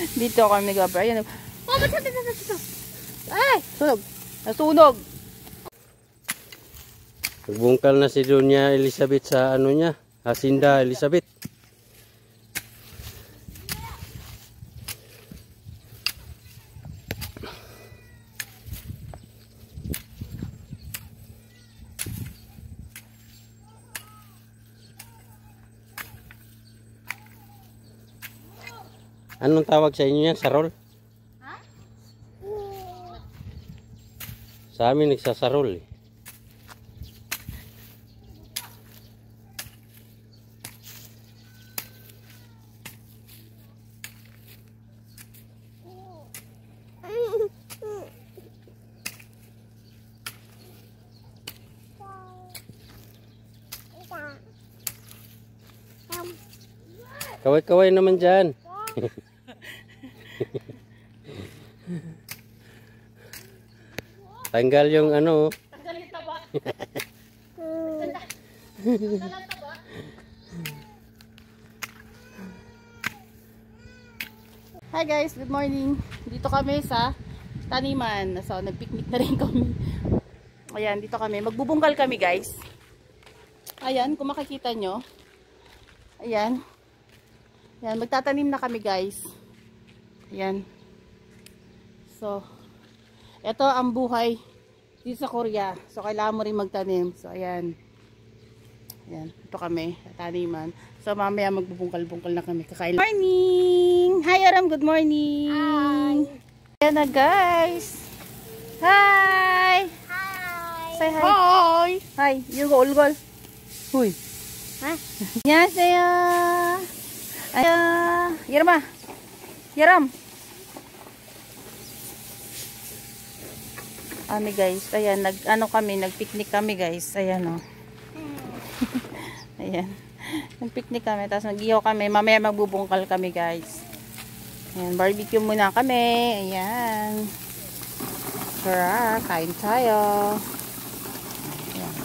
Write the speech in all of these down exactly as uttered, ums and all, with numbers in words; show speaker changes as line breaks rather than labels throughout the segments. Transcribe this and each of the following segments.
Dito kami nag-abra. Ayan. Oh, ba't sabi na dito? Ay! Sunog! Nasunog!
Nagbungkal na si Doña Elizabeth sa ano niya. Hacienda Elizabeth. Anong tawag sa inyo yan? Sarol?
Ha?
Sa amin nagsasarol eh. Kaway-kaway naman dyan. Tanggal yung ano.
Tanggal yung taba. Tanggal ang taba. Hi guys, good morning. Dito kami sa taniman. So, nagpiknik na rin kami. Ayan, dito kami. Magbubungkal kami guys. Ayan, kung makikita nyo. Ayan. Ayan, magtatanim na kami guys. Ayan. So, ito ang buhay dito sa Korea. So, kailangan mo rin magtanim. So, ayan. Ayan, ito kami. Taniman. So, mamaya magbubungkal-bungkal na kami. Kakain. Morning! Hi, Aram. Good morning! Hi! Ayan na guys. Hi! Hi! Say hi. Hi! Hi! You go, ulgol. Huy. Ha? 안녕하세요. Ayan. Yarama. Yaram. Ami guys. Ayan. Nag, ano kami. Nag-picnic kami guys. Ayan o. Oh. Ayan. Nag-picnic kami. Tapos nag-ihaw kami. Mamaya magbubungkal kami guys. Ayan. Barbecue muna kami. Ayan. Tara. Kain tayo. Ayan.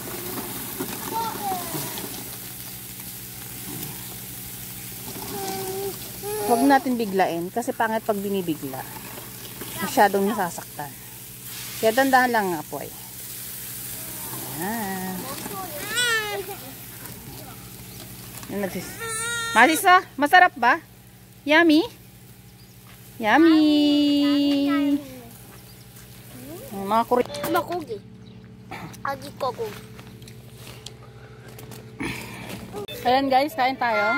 Huwag natin biglain kasi pangit pag binibigla. Masyadong nasasaktan. Kaya dandahan lang nga po ay. Ayan. Ayan. Malisa, masarap ba? Yummy? Yummy! Mga kuri...
Makugi. Agi kogo.
Ayan guys, kain tayo.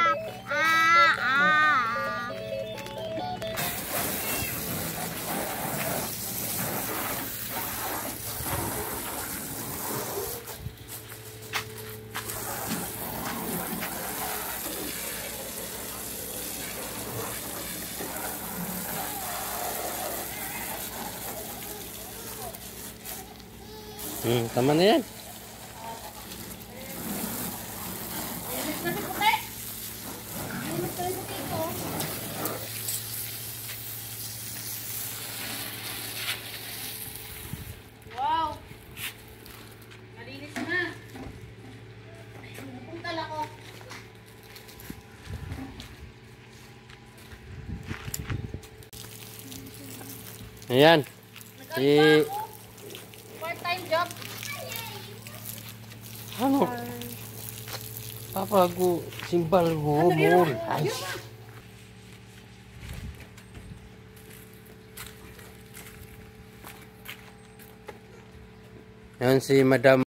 Hmm, tama na yan.
Wow! Malinis na. Pupuntal ako.
Ayan. Si...
Part-time job.
Ano? Papa ko, simbal ko, mol. Ay. Yan si Madam.